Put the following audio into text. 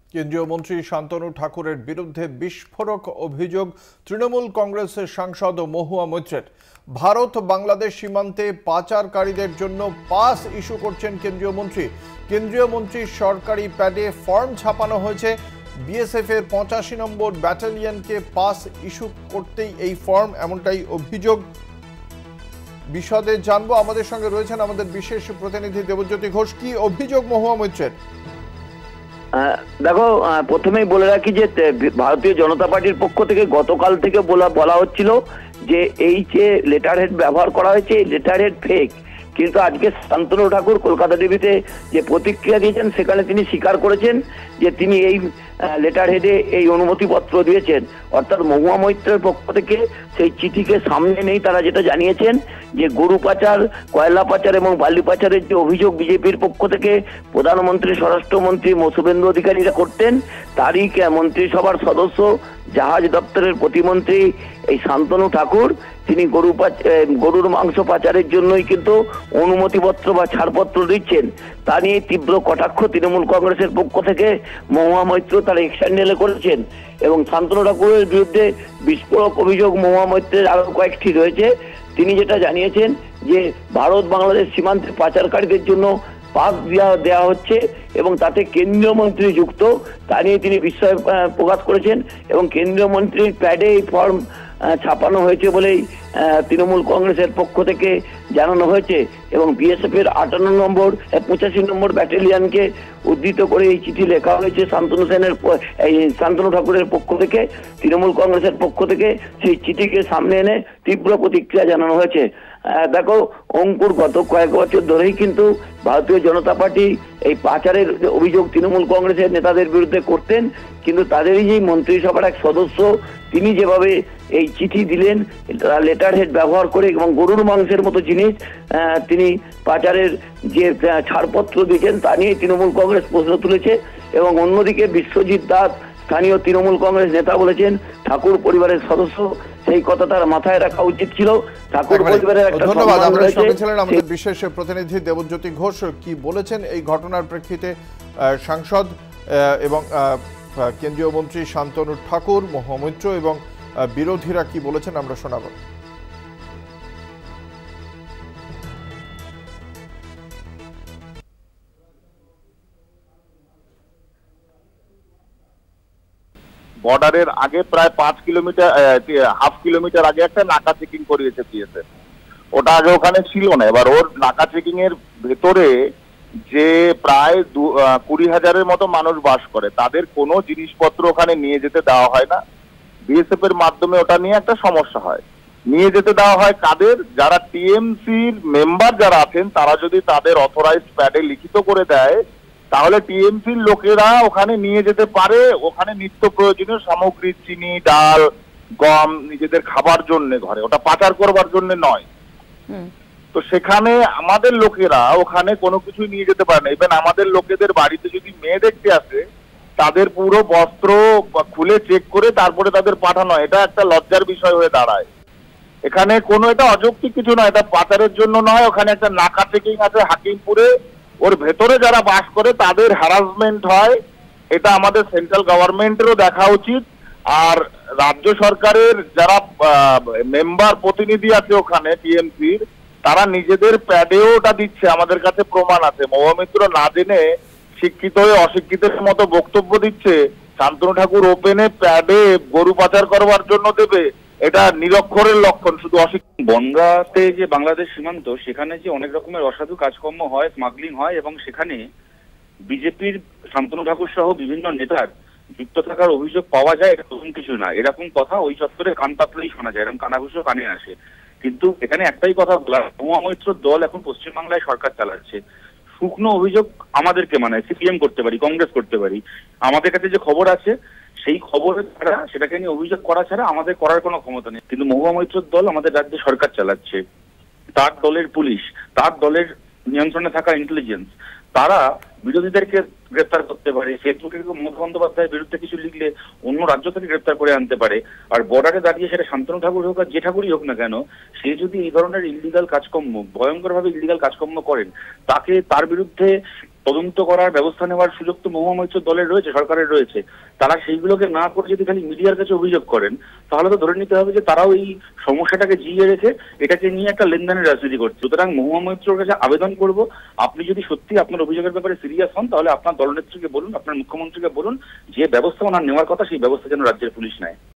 কেন্দ্রীয় মন্ত্রী শান্তনু ঠাকুরের বিরুদ্ধে বিস্ফোরক অভিযোগ তৃণমূল কংগ্রেসের সাংসদ মহুয়া মৈত্রের। ভারত বাংলাদেশ সীমান্তে পাচারকারীদের জন্য পাস ইস্যু করছেন কেন্দ্রীয় মন্ত্রী। কেন্দ্রীয় মন্ত্রীর সরকারি প্যাডে ফর্ম ছাপানো হয়েছে। বিএসএফ এর 85 নম্বর ব্যাটালিয়নকে পাস ইস্যু করতেই এই ফর্ম, এমনটাই অভিযোগ। বিশদে জানবো, আমাদের সঙ্গে রয়েছেন আমাদের বিশেষ প্রতিনিধি দেবজ্যোতি ঘোষ। কি অভিযোগ মহুয়া মৈত্রের? দেখো, প্রথমেই বলে রাখি যে ভারতীয় জনতা পার্টির পক্ষ থেকে গতকাল থেকে বলা হচ্ছিল যে এই যে লেটার হেড ব্যবহার করা হয়েছে, এই লেটার হেড ফেক। কিন্তু আজকে শান্তনু ঠাকুর কলকাতা টিভিতে যে প্রতিক্রিয়া দিয়েছেন, সেখানে তিনি স্বীকার করেছেন যে তিনি এই লেটার হেডে এই অনুমতিপত্র দিয়েছেন। অর্থাৎ মহুয়া মৈত্রের পক্ষ থেকে সেই চিঠিকে সামনে নেই। তারা যেটা জানিয়েছেন যে গরু পাচার, কয়লা পাচার এবং বালি পাচারের যে অভিযোগ বিজেপির পক্ষ থেকে প্রধানমন্ত্রী, স্বরাষ্ট্রমন্ত্রী শুভেন্দু অধিকারীরা করতেন, তারই মন্ত্রিসভার সদস্য, জাহাজ দপ্তরের প্রতিমন্ত্রী এই শান্তনু ঠাকুর, তিনি গরুর মাংস পাচারের জন্যই কিন্তু অনুমতিপত্র বা ছাড়পত্র দিচ্ছেন। তা নিয়ে তীব্র কটাক্ষ তৃণমূল কংগ্রেসের পক্ষ থেকে মহুয়া মৈত্র তারা এক্সট্যান্ডেলে করেছেন। এবং শান্তনু ঠাকুরের বিরুদ্ধে বিস্ফোরক অভিযোগ মহুয়া মৈত্রের আরো কয়েকটি রয়েছে। তিনি যেটা জানিয়েছেন যে ভারত বাংলাদেশ সীমান্তে পাচারকারীদের জন্য পাস দেওয়া হচ্ছে এবং তাতে কেন্দ্রীয় মন্ত্রী যুক্ত, তা নিয়ে তিনি বিস্ময় প্রকাশ করেছেন। এবং কেন্দ্রীয় মন্ত্রীর প্যাডে এই ফর্ম ছাপানো হয়েছে বলেই তৃণমূল কংগ্রেসের পক্ষ থেকে জানানো হয়েছে। এবং বিএসএফ এর 85 নম্বর ব্যাটালিয়নকে উদ্ধৃত করে এই চিঠি লেখা হয়েছে শান্তনু ঠাকুরের পক্ষ থেকে। তৃণমূল কংগ্রেসের পক্ষ থেকে সেই চিঠিকে সামনে এনে তীব্র প্রতিক্রিয়া জানানো হয়েছে। দেখো অঙ্কুর, গত কয়েক বছর ধরেই কিন্তু ভারতীয় জনতা পার্টি এই পাচারের অভিযোগ তৃণমূল কংগ্রেসের নেতাদের বিরুদ্ধে করতেন, কিন্তু তাদেরই যে মন্ত্রিসভার এক সদস্য, তিনি যেভাবে এই চিঠি দিলেন লেটার হেড ব্যবহার করে এবং গরুর মাংসের মতো জিনিস তিনি পাচারের যে ছাড়পত্র দিয়েছেন, তা নিয়ে তৃণমূল কংগ্রেস প্রশ্ন তুলেছে। এবং অন্যদিকে বিশ্বজিৎ দাস, স্থানীয় তৃণমূল কংগ্রেস নেতা, বলেছেন ঠাকুর পরিবারের সদস্য, সেই কথা তার মাথায় রাখা উচিত ছিল। ঠাকুর পরিবারের একটা ধন্যবাদ। আমাদের সঙ্গে ছিলেন আমাদের বিশেষ প্রতিনিধি দেবজ্যোতি ঘোষ। কি বলেছেন এই ঘটনার প্রেক্ষিতে সাংসদ এবং কেন্দ্রীয় মন্ত্রী শান্তনু ঠাকুর, মহুয়া মৈত্র এবং বিরোধীরা কি বলেছেন আমরা শোনাব। বর্ডারের আগে প্রায় 5 কিলোমিটার, হাফ কিলোমিটার আগে একটা নাকা চেকিং করিয়েছে বিএসএফ। ওটা আগে ওখানে ছিল না। এবার ওর নাকা চেকিং এর ভেতরে যে প্রায় 20,000-এর মতো মানুষ বাস করে, তাদের কোনো জিনিসপত্র ওখানে নিয়ে যেতে দেওয়া হয় না। বিএসএফ এর মাধ্যমে ওটা নিয়ে একটা সমস্যা হয়। নিয়ে যেতে দেওয়া হয় কাদের? যারা টিএমসির মেম্বার যারা আছেন, তারা যদি তাদের অথরাইজড প্যাডে লিখিত করে দেয়, তাহলে টিএমসির লোকেরা ওখানে নিয়ে যেতে পারে। ওখানে নিত্য প্রয়োজনীয় সামগ্রী, চিনি, ডাল, গম, নিজেদের খাবার জন্য ঘরে, ওটা পাচার করবার জন্য নয়। তো সেখানে আমাদের লোকেরা ওখানে কোনো কিছু নিয়ে যেতে পারে না। ইভেন আমাদের লোকেদের বাড়িতে যদি মেয়ে দেখতে আসে, তাদের পুরো বস্ত্র খুলে চেক করে তারপরে তাদের পাঠানো হয়। এটা একটা লজ্জার বিষয় হয়ে দাঁড়ায়। এখানে কোনো এটা অযৌক্তিক কিছু নয়, এটা পাচারের জন্য নয়। ওখানে একটা নাকা চেকিং আছে হাকিমপুরে, ওর ভেতরে যারা বাস করে তাদের হ্যারাসমেন্ট হয়। এটা আমাদের সেন্ট্রাল গভর্নমেন্টেরও দেখা উচিত। আর রাজ্য সরকারের যারা মেম্বার প্রতিনিধি আছে ওখানে টিএমসির, তারা নিজেদের প্যাডেও ওটা দিচ্ছে, আমাদের কাছে প্রমাণ আছে। মহুয়া মৈত্র না জেনে শিক্ষিত হয়ে অশিক্ষিতের মতো বক্তব্য দিচ্ছে। শান্তনু ঠাকুর ওপেনে প্যাডে গরু পাচার করবার জন্য দেবে, এটা নিরক্ষরের লক্ষণ, শুধু অশিক্ষিত। বনগাঁতে যে বাংলাদেশ সীমান্ত, সেখানে যে অনেক রকমের অসাধু কাজকর্ম হয়, স্মাগলিং হয়, এবং সেখানে বিজেপির শান্তনু ঠাকুর সহ বিভিন্ন নেতার যুক্ত থাকার অভিযোগ পাওয়া যায়, এটা নতুন কিছু না। এরকম কথা ওই চত্বরে কান পাতলেই শোনা যায়, এরকম কানাঘুষো কানে আসে। কিন্তু এখানে একটাই কথা বলার, মহুয়া মৈত্রর দল এখন পশ্চিমবাংলায় সরকার চালাচ্ছে। শুকনো অভিযোগ আমাদেরকে মানে সিপিএম করতে পারি, কংগ্রেস করতে পারি। আমাদের কাছে যে খবর আছে সেই খবরের ছাড়া, সেটাকে নিয়ে অভিযোগ করা ছাড়া আমাদের করার কোনো ক্ষমতা নেই। কিন্তু মহুয়া মৈত্রর দল আমাদের রাজ্যে সরকার চালাচ্ছে। তার দলের পুলিশ, তার দলের নিয়ন্ত্রণে থাকা ইন্টেলিজেন্স, তারা বিরোধীদেরকে গ্রেপ্তার করতে পারে। ফেসবুকে মমতা বন্দ্যোপাধ্যায়ের বিরুদ্ধে কিছু লিখলে অন্য রাজ্য থেকে গ্রেপ্তার করে আনতে পারে। আর বর্ডারে দাঁড়িয়ে সেটা শান্তনু ঠাকুর হোক আর যে ঠাকুরই হোক না কেন, সে যদি এই ধরনের ইলিগাল কাজকর্ম, ভয়ঙ্কর ভাবে ইলিগাল কাজকর্ম করেন, তার বিরুদ্ধে তদন্ত করার ব্যবস্থা নেওয়ার সুযোগ তো মহুয়া মৈত্র দলের রয়েছে, সরকারের রয়েছে। তারা সেইগুলোকে না করে যদি খালি মিডিয়ার কাছে অভিযোগ করেন, তাহলে তো ধরে নিতে হবে যে তারাও এই সমস্যাটাকে জিইয়ে রেখে এটাকে নিয়ে একটা লেনদেনের রাজনীতি করছে। সুতরাং মহুয়া মৈত্রর কাছে আবেদন করব, আপনি যদি সত্যি আপনার অভিযোগের ব্যাপারে সিরিয়াস হন, তাহলে আপনার দলনেত্রীকে বলুন, আপনার মুখ্যমন্ত্রীকে বলুন, যে ব্যবস্থা ওনার নেওয়ার কথা সেই ব্যবস্থা যেন রাজ্যের পুলিশ নেয়।